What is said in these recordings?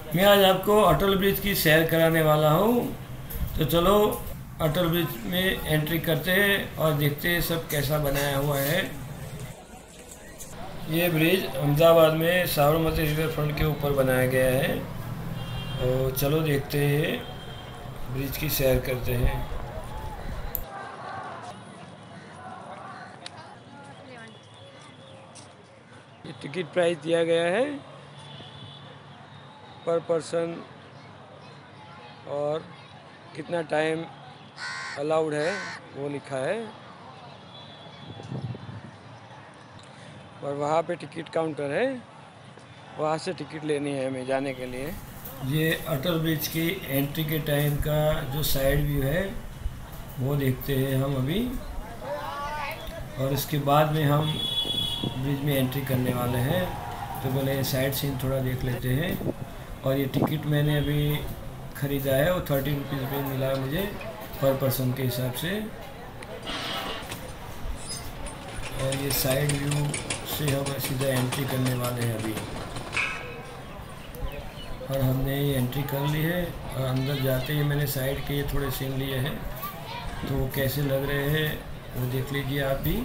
मैं आज आपको अटल ब्रिज की सैर कराने वाला हूँ। तो चलो अटल ब्रिज में एंट्री करते हैं और देखते हैं सब कैसा बनाया हुआ है। ये ब्रिज अहमदाबाद में साबरमती रिवर फ्रंट के ऊपर बनाया गया है। तो चलो देखते हैं, ब्रिज की सैर करते हैं। ये टिकट प्राइस दिया गया है पर पर्सन और कितना टाइम अलाउड है वो लिखा है। और वहाँ पे टिकट काउंटर है, वहाँ से टिकट लेनी है हमें जाने के लिए। ये अटल ब्रिज की एंट्री के टाइम का जो साइड व्यू है वो देखते हैं हम अभी, और इसके बाद में हम ब्रिज में एंट्री करने वाले हैं। तो पहले साइड सीन थोड़ा देख लेते हैं। और ये टिकट मैंने अभी ख़रीदा है, वो 30 रुपीज़ में मिला मुझे पर पर्सन के हिसाब से। और ये साइड व्यू से हम सीधा एंट्री करने वाले हैं अभी। और हमने ये एंट्री कर ली है और अंदर जाते ही मैंने साइड के ये थोड़े सीन लिए हैं, तो वो कैसे लग रहे हैं वो देख लीजिए आप भी।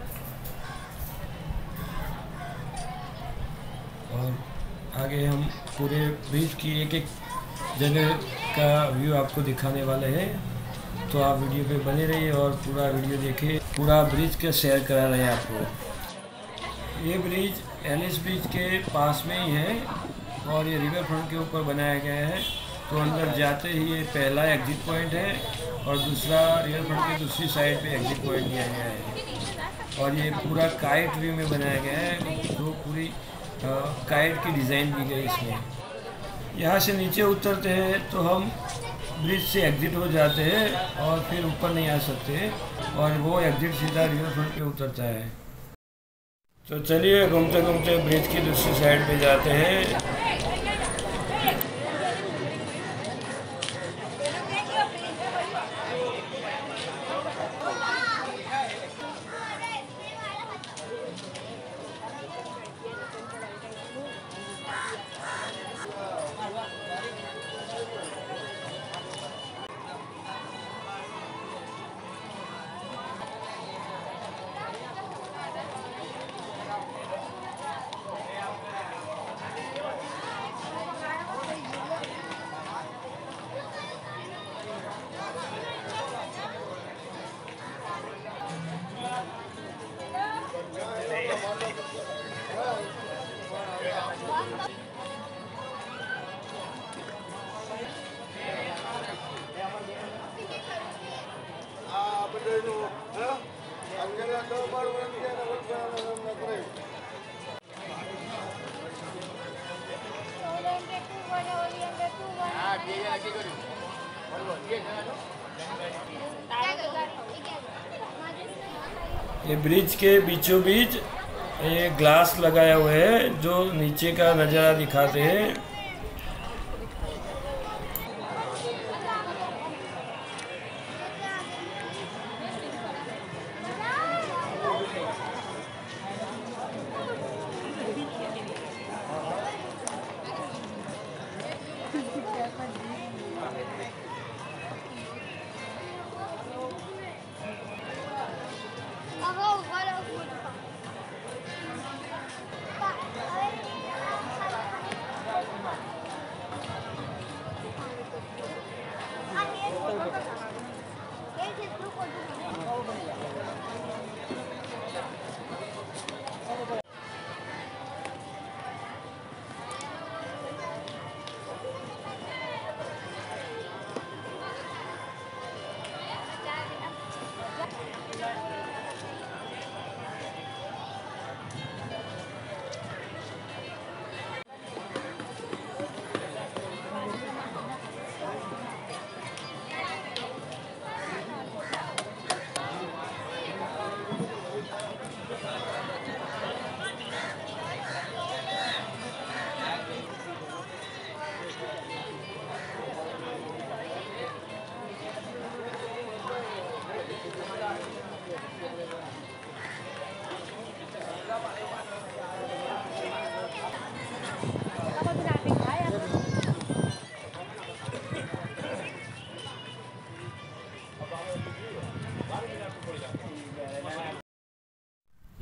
और आगे हम पूरे ब्रिज की एक एक जगह का व्यू आपको दिखाने वाले हैं, तो आप वीडियो पे बने रहिए और पूरा वीडियो देखें। पूरा ब्रिज का शेयर करा रहे हैं आपको। ये ब्रिज एलिस ब्रिज के पास में ही है और ये रिवर फ्रंट के ऊपर बनाया गया है। तो अंदर जाते ही ये पहला एग्जिट पॉइंट है और दूसरा रिवर फ्रंट की दूसरी साइड पे एग्जिट पॉइंट दिया गया है। और ये पूरा काइट व्यू में बनाया गया है, तो पूरी काइट की डिज़ाइन दी गई इसमें। यहाँ से नीचे उतरते हैं तो हम ब्रिज से एग्जिट हो जाते हैं और फिर ऊपर नहीं आ सकते, और वो एग्जिट सीधा रिवर फ्रंट पे उतरता है। तो चलिए घूमते घूमते ब्रिज की दूसरी साइड पे जाते हैं। ये ब्रिज के बीचों बीच ये ग्लास लगाया हुआ है जो नीचे का नज़ारा दिखाते हैं।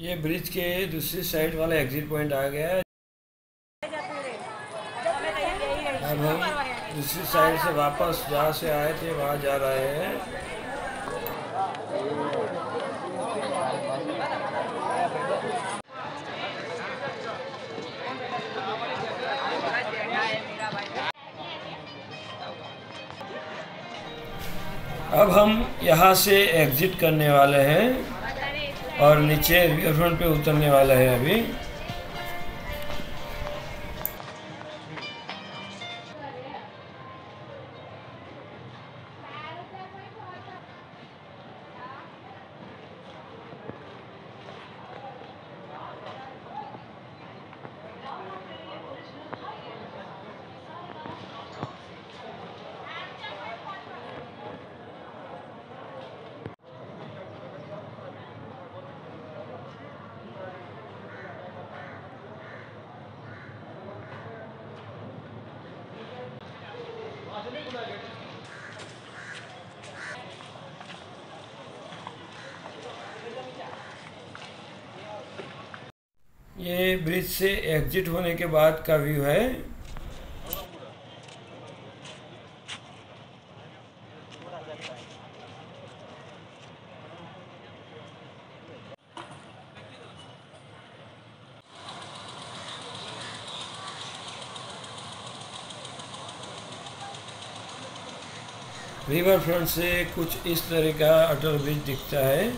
ये ब्रिज के दूसरी साइड वाला एग्जिट पॉइंट आ गया है। अब हम दूसरी साइड से वापस जहाँ से आए थे वहाँ जा रहे हैं। अब हम यहाँ से एग्जिट करने वाले हैं और नीचे रिवर फ्रंट पे उतरने वाला है अभी। ये ब्रिज से एग्जिट होने के बाद का व्यू है। रिवर फ्रंट से कुछ इस तरह का अटल ब्रिज दिखता है।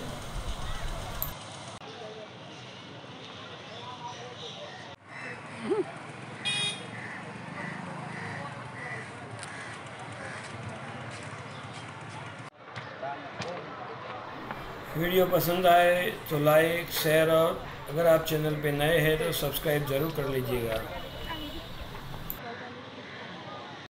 वीडियो पसंद आए तो लाइक शेयर और अगर आप चैनल पे नए हैं तो सब्सक्राइब ज़रूर कर लीजिएगा।